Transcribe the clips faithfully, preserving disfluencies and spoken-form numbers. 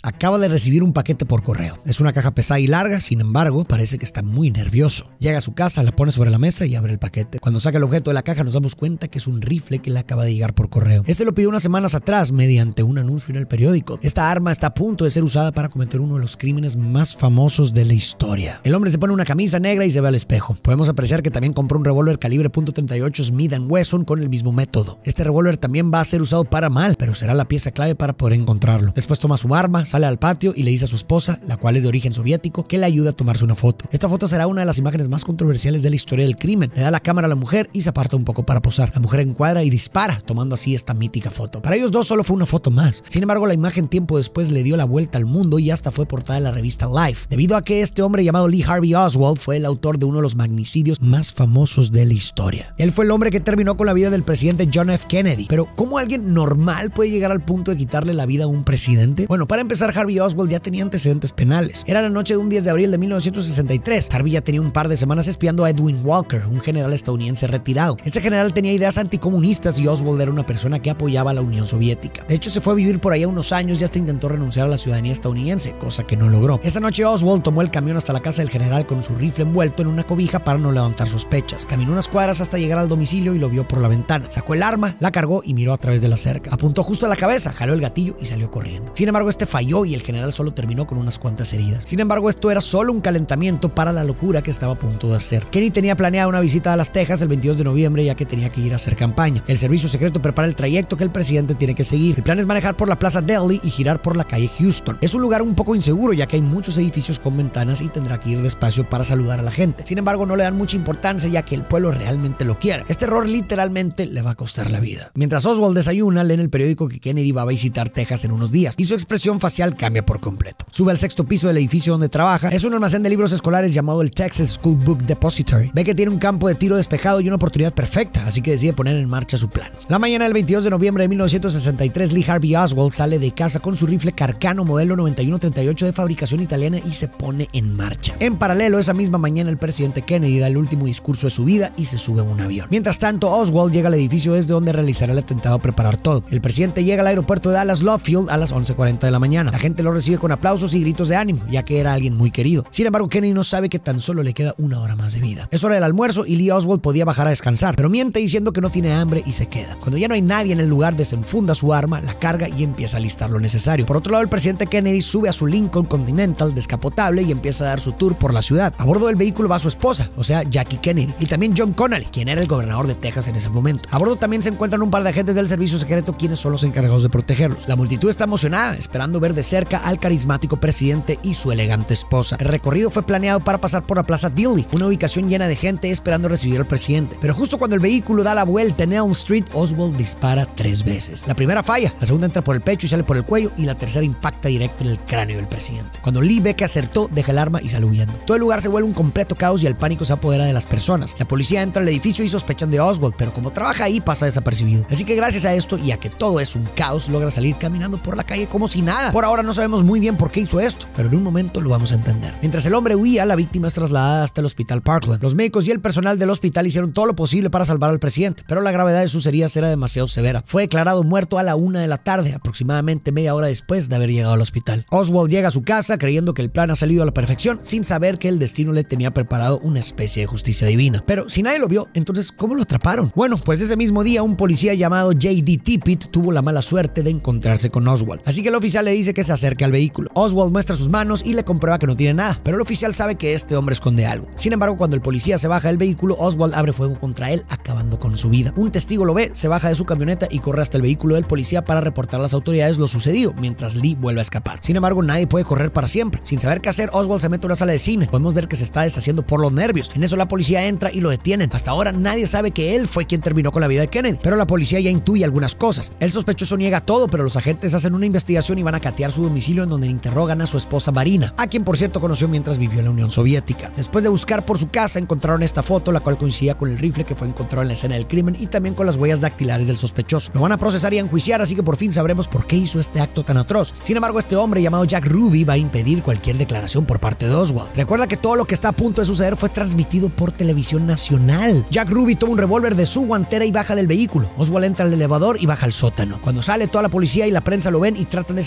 Acaba de recibir un paquete por correo. Es una caja pesada y larga, sin embargo, parece que está muy nervioso. Llega a su casa, la pone sobre la mesa y abre el paquete. Cuando saca el objeto de la caja nos damos cuenta que es un rifle que le acaba de llegar por correo. Este lo pidió unas semanas atrás mediante un anuncio en el periódico. Esta arma está a punto de ser usada para cometer uno de los crímenes más famosos de la historia. El hombre se pone una camisa negra y se ve al espejo. Podemos apreciar que también compró un revólver calibre punto treinta y ocho Smith and Wesson con el mismo método. Este revólver también va a ser usado para mal, pero será la pieza clave para poder encontrarlo. Después toma su arma, sale al patio y le dice a su esposa, la cual es de origen soviético, que le ayude a tomarse una foto. Esta foto será una de las imágenes más controversiales de la historia del crimen. Le da la cámara a la mujer y se aparta un poco para posar. La mujer encuadra y dispara, tomando así esta mítica foto. Para ellos dos solo fue una foto más. Sin embargo, la imagen tiempo después le dio la vuelta al mundo y hasta fue portada en la revista Life, debido a que este hombre llamado Lee Harvey Oswald fue el autor de uno de los magnicidios más famosos de la historia. Él fue el hombre que terminó con la vida del presidente John F. Kennedy. Pero ¿cómo alguien normal puede llegar al punto de quitarle la vida a un presidente? Bueno, para empezar, Harvey Oswald ya tenía antecedentes penales. Era la noche de un diez de abril de mil novecientos sesenta y tres. Harvey ya tenía un par de semanas espiando a Edwin Walker, un general estadounidense retirado. Este general tenía ideas anticomunistas y Oswald era una persona que apoyaba a la Unión Soviética. De hecho, se fue a vivir por allá unos años y hasta intentó renunciar a la ciudadanía estadounidense, cosa que no logró. Esa noche Oswald tomó el camión hasta la casa del general con su rifle envuelto en una cobija para no levantar sospechas. Caminó unas cuadras hasta llegar al domicilio y lo vio por la ventana. Sacó el arma, la cargó y miró a través de la cerca. Apuntó justo a la cabeza, jaló el gatillo y salió corriendo. Sin embargo, este falló y el general solo terminó con unas cuantas heridas. Sin embargo, esto era solo un calentamiento para la locura que estaba a punto de hacer. Kennedy tenía planeada una visita a Las Tejas el veintidós de noviembre, ya que tenía que ir a hacer campaña. El servicio secreto prepara el trayecto que el presidente tiene que seguir. El plan es manejar por la Plaza Deli y girar por la calle Houston. Es un lugar un poco inseguro, ya que hay muchos edificios con ventanas y tendrá que ir despacio para saludar a la gente. Sin embargo, no le dan mucha importancia, ya que el pueblo realmente lo quiere. Este error literalmente le va a costar la vida. Mientras Oswald desayuna, lee en el periódico que Kennedy va a visitar Texas en unos días y su expresión facial cambia por completo. Sube al sexto piso del edificio donde trabaja. Es un almacén de libros escolares llamado el Texas School Book Depository. Ve que tiene un campo de tiro despejado y una oportunidad perfecta, así que decide poner en marcha su plan. La mañana del veintidós de noviembre de mil novecientos sesenta y tres, Lee Harvey Oswald sale de casa con su rifle Carcano modelo noventa y uno treinta y ocho de fabricación italiana y se pone en marcha. En paralelo, esa misma mañana el presidente Kennedy da el último discurso de su vida y se sube a un avión. Mientras tanto, Oswald llega al edificio desde donde realizará el atentado a preparar todo. El presidente llega al aeropuerto de Dallas Love Field a las once cuarenta de la mañana. La gente lo recibe con aplausos y gritos de ánimo, ya que era alguien muy querido. Sin embargo, Kennedy no sabe que tan solo le queda una hora más de vida. Es hora del almuerzo y Lee Oswald podía bajar a descansar, pero miente diciendo que no tiene hambre y se queda. Cuando ya no hay nadie en el lugar, desenfunda su arma, la carga y empieza a listar lo necesario. Por otro lado, el presidente Kennedy sube a su Lincoln Continental descapotable y empieza a dar su tour por la ciudad. A bordo del vehículo va su esposa, o sea, Jackie Kennedy, y también John Connally, quien era el gobernador de Texas en ese momento. A bordo también se encuentran un par de agentes del servicio secreto, quienes son los encargados de protegerlos. La multitud está emocionada, esperando ver de cerca al carismático presidente y su elegante esposa. El recorrido fue planeado para pasar por la Plaza Dilley, una ubicación llena de gente esperando recibir al presidente. Pero justo cuando el vehículo da la vuelta en Elm Street, Oswald dispara tres veces. La primera falla, la segunda entra por el pecho y sale por el cuello, y la tercera impacta directo en el cráneo del presidente. Cuando Lee ve que acertó, deja el arma y sale huyendo. Todo el lugar se vuelve un completo caos y el pánico se apodera de las personas. La policía entra al edificio y sospechan de Oswald, pero como trabaja ahí pasa desapercibido. Así que gracias a esto y a que todo es un caos, logra salir caminando por la calle como si nada. Por ahora no sabemos muy bien por qué hizo esto, pero en un momento lo vamos a entender. Mientras el hombre huía, la víctima es trasladada hasta el hospital Parkland. Los médicos y el personal del hospital hicieron todo lo posible para salvar al presidente, pero la gravedad de sus heridas era demasiado severa. Fue declarado muerto a la una de la tarde, aproximadamente media hora después de haber llegado al hospital. Oswald llega a su casa creyendo que el plan ha salido a la perfección, sin saber que el destino le tenía preparado una especie de justicia divina. Pero si nadie lo vio, entonces ¿cómo lo atraparon? Bueno, pues ese mismo día un policía llamado J D Tippit tuvo la mala suerte de encontrarse con Oswald. Así que el oficial le dice que se acerque al vehículo. Oswald muestra sus manos y le comprueba que no tiene nada, pero el oficial sabe que este hombre esconde algo. Sin embargo, cuando el policía se baja del vehículo, Oswald abre fuego contra él, acabando con su vida. Un testigo lo ve, se baja de su camioneta y corre hasta el vehículo del policía para reportar a las autoridades lo sucedido, mientras Lee vuelve a escapar. Sin embargo, nadie puede correr para siempre. Sin saber qué hacer, Oswald se mete a una sala de cine. Podemos ver que se está deshaciendo por los nervios. En eso la policía entra y lo detienen. Hasta ahora nadie sabe que él fue quien terminó con la vida de Kennedy, pero la policía ya intuye algunas cosas. El sospechoso niega todo, pero los agentes hacen una investigación y van a catear su domicilio, en donde interrogan a su esposa Marina, a quien por cierto conoció mientras vivió en la Unión Soviética. Después de buscar por su casa, encontraron esta foto, la cual coincidía con el rifle que fue encontrado en la escena del crimen y también con las huellas dactilares del sospechoso. Lo van a procesar y a enjuiciar, así que por fin sabremos por qué hizo este acto tan atroz. Sin embargo, este hombre llamado Jack Ruby va a impedir cualquier declaración por parte de Oswald. Recuerda que todo lo que está a punto de suceder fue transmitido por televisión nacional. Jack Ruby toma un revólver de su guantera y baja del vehículo. Oswald entra al elevador y baja al sótano. Cuando sale, toda la policía y la prensa lo ven y tratan de sacar la información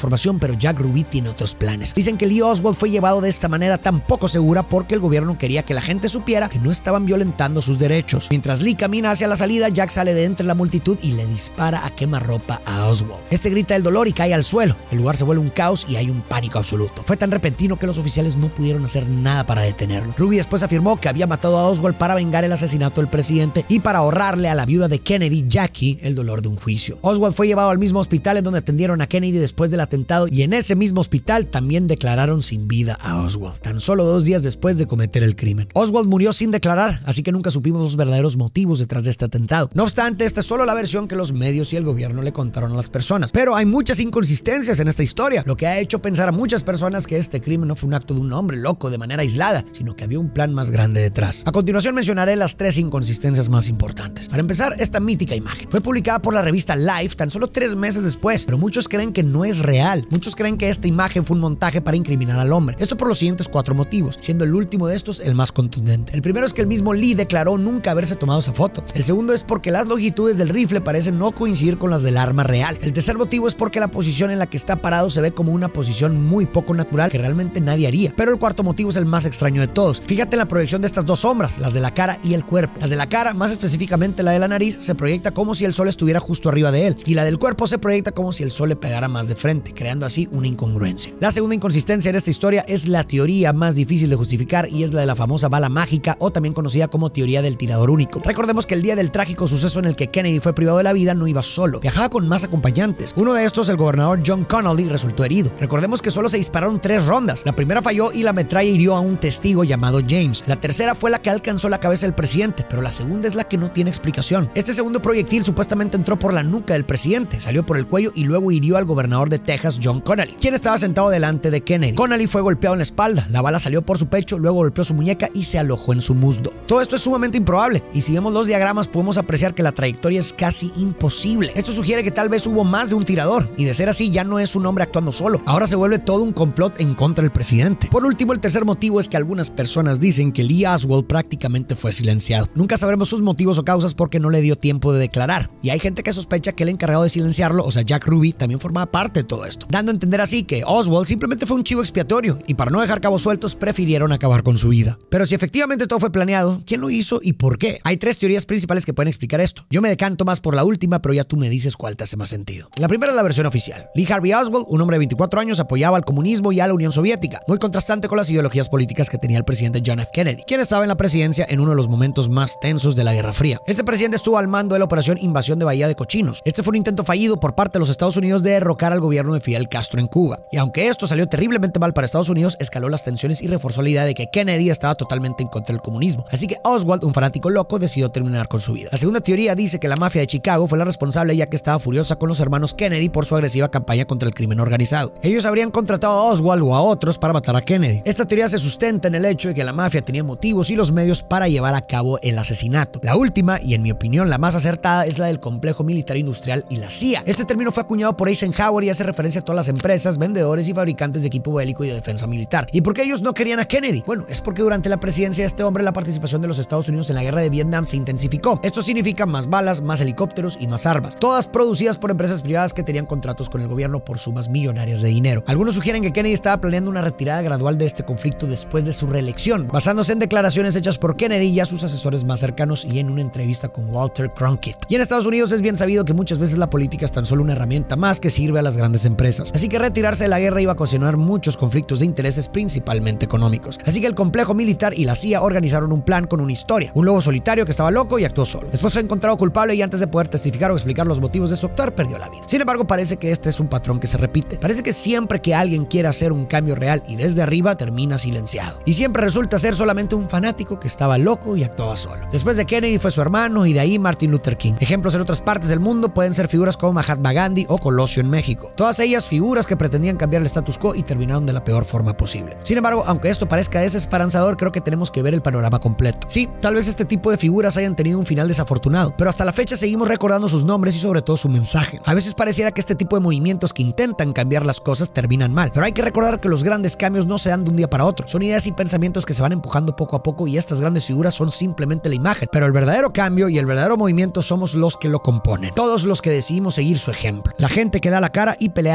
información, pero Jack Ruby tiene otros planes. Dicen que Lee Oswald fue llevado de esta manera tan poco segura porque el gobierno quería que la gente supiera que no estaban violentando sus derechos. Mientras Lee camina hacia la salida, Jack sale de entre la multitud y le dispara a quemarropa a Oswald. Este grita el dolor y cae al suelo. El lugar se vuelve un caos y hay un pánico absoluto. Fue tan repentino que los oficiales no pudieron hacer nada para detenerlo. Ruby después afirmó que había matado a Oswald para vengar el asesinato del presidente y para ahorrarle a la viuda de Kennedy, Jackie, el dolor de un juicio. Oswald fue llevado al mismo hospital en donde atendieron a Kennedy después del atentado y en ese mismo hospital también declararon sin vida a Oswald, tan solo dos días después de cometer el crimen. Oswald murió sin declarar, así que nunca supimos los verdaderos motivos detrás de este atentado. No obstante, esta es solo la versión que los medios y el gobierno le contaron a las personas. Pero hay muchas inconsistencias en esta historia, lo que ha hecho pensar a muchas personas que este crimen no fue un acto de un hombre loco de manera aislada, sino que había un plan más grande detrás. A continuación mencionaré las tres inconsistencias más importantes. Para empezar, esta mítica imagen fue publicada por la revista Life tan solo tres meses después, pero muchos creen que no es real. Muchos creen que esta imagen fue un montaje para incriminar al hombre. Esto por los siguientes cuatro motivos, siendo el último de estos el más contundente. El primero es que el mismo Lee declaró nunca haberse tomado esa foto. El segundo es porque las longitudes del rifle parecen no coincidir con las del arma real. El tercer motivo es porque la posición en la que está parado se ve como una posición muy poco natural que realmente nadie haría. Pero el cuarto motivo es el más extraño de todos. Fíjate en la proyección de estas dos sombras, las de la cara y el cuerpo. Las de la cara, más específicamente la de la nariz, se proyecta como si el sol estuviera justo arriba de él, y la del cuerpo se proyecta como si el sol le pegara más de frente, creando así una incongruencia. La segunda inconsistencia en esta historia es la teoría más difícil de justificar y es la de la famosa bala mágica, o también conocida como teoría del tirador único. Recordemos que el día del trágico suceso en el que Kennedy fue privado de la vida no iba solo, viajaba con más acompañantes. Uno de estos, el gobernador John Connally, resultó herido. Recordemos que solo se dispararon tres rondas. La primera falló y la metralla hirió a un testigo llamado James. La tercera fue la que alcanzó la cabeza del presidente, pero la segunda es la que no tiene explicación. Este segundo proyectil supuestamente entró por la nuca del presidente, salió por el cuello y luego hirió al gobernador de Texas, John Connally, quien estaba sentado delante de Kennedy. Connally fue golpeado en la espalda, la bala salió por su pecho, luego golpeó su muñeca y se alojó en su muslo. Todo esto es sumamente improbable, y si vemos los diagramas podemos apreciar que la trayectoria es casi imposible. Esto sugiere que tal vez hubo más de un tirador, y de ser así ya no es un hombre actuando solo, ahora se vuelve todo un complot en contra del presidente. Por último, el tercer motivo es que algunas personas dicen que Lee Oswald prácticamente fue silenciado. Nunca sabremos sus motivos o causas porque no le dio tiempo de declarar, y hay gente que sospecha que el encargado de silenciarlo, o sea Jack Ruby, también formaba parte de todo esto, dando a entender así que Oswald simplemente fue un chivo expiatorio y para no dejar cabos sueltos prefirieron acabar con su vida. Pero si efectivamente todo fue planeado, ¿quién lo hizo y por qué? Hay tres teorías principales que pueden explicar esto. Yo me decanto más por la última, pero ya tú me dices cuál te hace más sentido. La primera es la versión oficial. Lee Harvey Oswald, un hombre de veinticuatro años, apoyaba al comunismo y a la Unión Soviética, muy contrastante con las ideologías políticas que tenía el presidente John F. Kennedy, quien estaba en la presidencia en uno de los momentos más tensos de la Guerra Fría. Este presidente estuvo al mando de la operación Invasión de Bahía de Cochinos. Este fue un intento fallido por parte de los Estados Unidos de derrocar al gobierno de Fidel Castro en Cuba. Y aunque esto salió terriblemente mal para Estados Unidos, escaló las tensiones y reforzó la idea de que Kennedy estaba totalmente en contra del comunismo. Así que Oswald, un fanático loco, decidió terminar con su vida. La segunda teoría dice que la mafia de Chicago fue la responsable, ya que estaba furiosa con los hermanos Kennedy por su agresiva campaña contra el crimen organizado. Ellos habrían contratado a Oswald o a otros para matar a Kennedy. Esta teoría se sustenta en el hecho de que la mafia tenía motivos y los medios para llevar a cabo el asesinato. La última, y en mi opinión la más acertada, es la del complejo militar industrial y la C I A. Este término fue acuñado por Eisenhower y hace referencia a todas las empresas, vendedores y fabricantes de equipo bélico y de defensa militar. ¿Y por qué ellos no querían a Kennedy? Bueno, es porque durante la presidencia de este hombre la participación de los Estados Unidos en la guerra de Vietnam se intensificó. Esto significa más balas, más helicópteros y más armas, todas producidas por empresas privadas que tenían contratos con el gobierno por sumas millonarias de dinero. Algunos sugieren que Kennedy estaba planeando una retirada gradual de este conflicto después de su reelección, basándose en declaraciones hechas por Kennedy y a sus asesores más cercanos y en una entrevista con Walter Cronkite. Y en Estados Unidos es bien sabido que muchas veces la política es tan solo una herramienta más que sirve a las grandes empresas. Así que retirarse de la guerra iba a ocasionar muchos conflictos de intereses, principalmente económicos. Así que el complejo militar y la C I A organizaron un plan con una historia. Un lobo solitario que estaba loco y actuó solo. Después fue encontrado culpable y antes de poder testificar o explicar los motivos de su actuar, perdió la vida. Sin embargo, parece que este es un patrón que se repite. Parece que siempre que alguien quiere hacer un cambio real y desde arriba, termina silenciado. Y siempre resulta ser solamente un fanático que estaba loco y actuaba solo. Después de Kennedy fue su hermano y de ahí Martin Luther King. Ejemplos en otras partes del mundo pueden ser figuras como Mahatma Gandhi o Colosio en México. Todas ellas figuras que pretendían cambiar el status quo y terminaron de la peor forma posible. Sin embargo, aunque esto parezca desesperanzador, creo que tenemos que ver el panorama completo. Sí, tal vez este tipo de figuras hayan tenido un final desafortunado, pero hasta la fecha seguimos recordando sus nombres y sobre todo su mensaje. A veces pareciera que este tipo de movimientos que intentan cambiar las cosas terminan mal, pero hay que recordar que los grandes cambios no se dan de un día para otro. Son ideas y pensamientos que se van empujando poco a poco y estas grandes figuras son simplemente la imagen, pero el verdadero cambio y el verdadero movimiento somos los que lo componen. Todos los que decidimos seguir su ejemplo. La gente que da la cara y pelea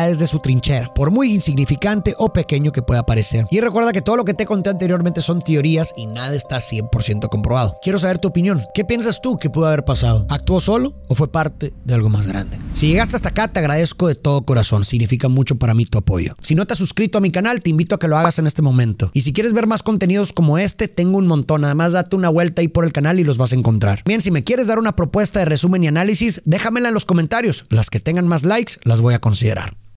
ya desde su trinchera, por muy insignificante o pequeño que pueda parecer. Y recuerda que todo lo que te conté anteriormente son teorías y nada está cien por ciento comprobado. Quiero saber tu opinión. ¿Qué piensas tú que pudo haber pasado? ¿Actuó solo o fue parte de algo más grande? Si llegaste hasta acá, te agradezco de todo corazón. Significa mucho para mí tu apoyo. Si no te has suscrito a mi canal, te invito a que lo hagas en este momento. Y si quieres ver más contenidos como este, tengo un montón. Además, date una vuelta ahí por el canal y los vas a encontrar. Bien, si me quieres dar una propuesta de resumen y análisis, déjamela en los comentarios. Las que tengan más likes, las voy a considerar.